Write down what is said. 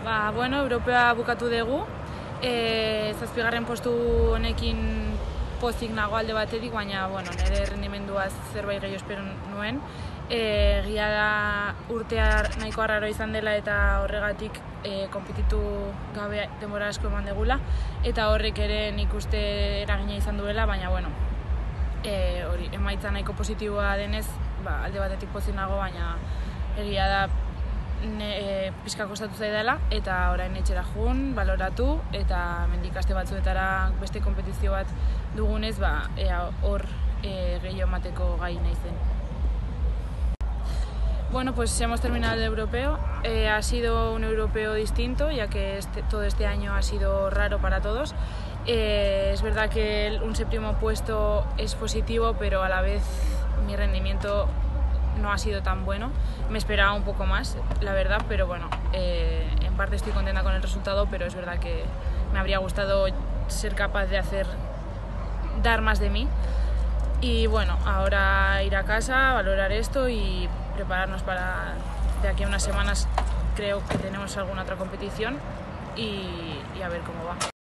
Bueno, Europeoa bukatu dugu. Zazpigarren postu honekin pozik nago alde batetik, baina nire errendimenduaz zerbait gehiago espero nuen. Egia da urtea nahiko arraro izan dela eta horregatik konpetitu gabe denbora asko eman degula, eta horrek ere nik uste eragina izan duela, baina hori emaitza nahiko positiboa denez, alde batetik pozik nago, baina egia da pixka kostatu zaidala, eta orain etxera joan, baloratu, eta hemendik aste batzuetara beste konpetizio bat dugunez, ea hor gehiago emateko gai naizen. Bueno, pues hemos terminado el europeo. Ha sido un europeo distinto, ya que todo este año ha sido raro para todos. Es verdad que un séptimo puesto es positivo, pero a la vez mi rendimiento no ha sido tan bueno. Me esperaba un poco más, la verdad, pero en parte estoy contenta con el resultado, pero es verdad que me habría gustado ser capaz de dar más de mí. Y ahora ir a casa, valorar esto y prepararnos para de aquí a unas semanas. Creo que tenemos alguna otra competición y a ver cómo va.